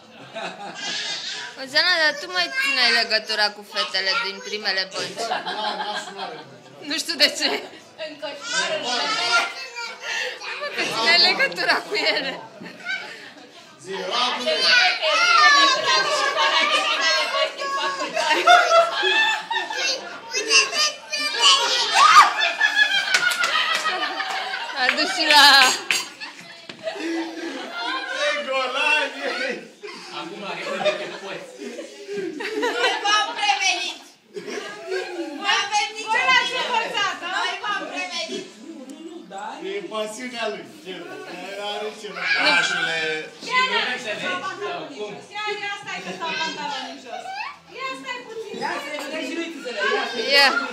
Ozana, dar tu mai țineai legătura cu fetele din primele bănci. Nu știu de ce. În coșmarul fetele. Mă, că țineai legătura cu ele. A dus și la... Acum repede că poți. Noi v-am prevenit! Nu avem nicio vină! Noi v-am prevenit! E pasiunea lui. Are ceva. Lașule. Ia stai că stau pantaloni în jos. Ia stai puțin. Ia să-i vedem și lui câtele. Ia.